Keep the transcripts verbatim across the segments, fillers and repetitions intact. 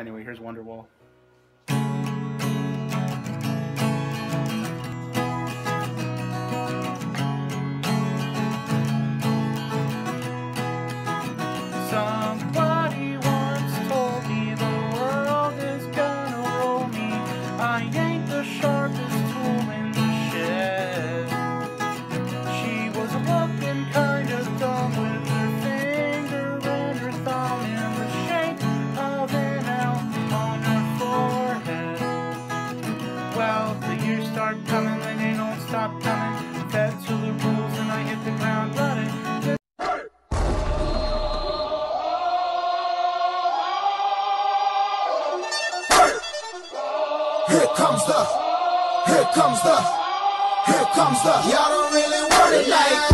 Anyway, here's Wonderwall. Somebody once told me the world is gonna roll me. I ain't the sharpest tool in the shed. She was looking kind of dumb with her finger and her thumb in the shape of an L on her forehead. Well, the years start coming and they don't stop coming. Fed to the rules and I hit the ground running. Here comes the, here comes the, here comes the, y'all don't really want it like.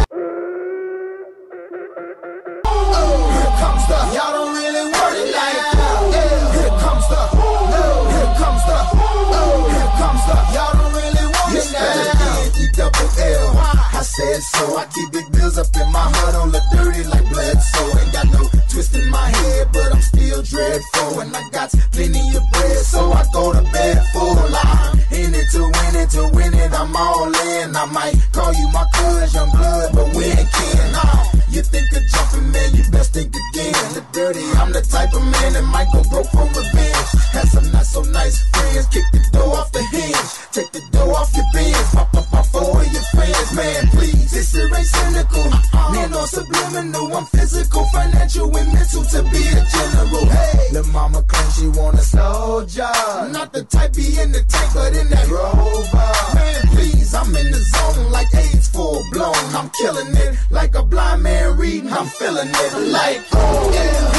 Oh, here comes the, y'all don't really want it like. Yeah. Here comes the, oh, here comes the, oh, here comes the, y'all don't really want it like. E double L, I said so. I keep big bills up in my heart on the dirty like blood. So ain't got no twist in my head, but I'm still dreadful. And I got plenty of bread, so I go to bed full. I'm in it to win it, to win it, I'm all in. I might call you my cuz, young blood, but we ain't kin. Nah, you think of jumping, man, you best think again. The dirty, I'm the type of man that might go broke for revenge. Had some not so nice friends, kick the door off the hinge, take the door off your bins, pop up off four of your fans, man, please. This shit ain't cynical, man, no subliminal. I'm physical, financial, and mental to be a general. Hey, the mama claims she want a soldier, not the type be in the tank, but in that rover. Man, please, I'm in the zone like AIDS full blown. I'm killing it like a blind man reading. I'm feeling it like, oh yeah.